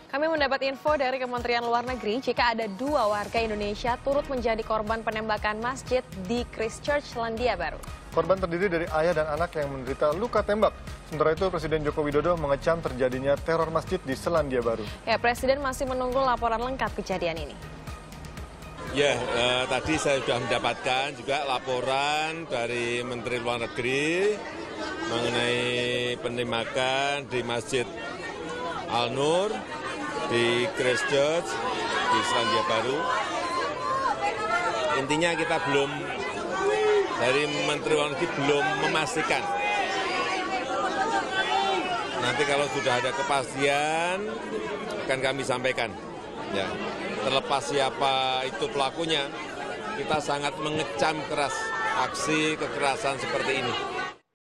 Kami mendapat info dari Kementerian Luar Negeri jika ada 2 warga Indonesia turut menjadi korban penembakan masjid di Christchurch, Selandia Baru. Korban terdiri dari ayah dan anak yang menderita luka tembak. Sementara itu, Presiden Joko Widodo mengecam terjadinya teror masjid di Selandia Baru. Ya, Presiden masih menunggu laporan lengkap kejadian ini. Ya, tadi saya sudah mendapatkan juga laporan dari Menteri Luar Negeri mengenai penembakan di Masjid Al-Nur di Christchurch di Selandia Baru. Intinya kita belum, dari Menteri Luar Negeri belum memastikan. Nanti kalau sudah ada kepastian akan kami sampaikan. Ya, terlepas siapa itu pelakunya, kita sangat mengecam keras aksi kekerasan seperti ini.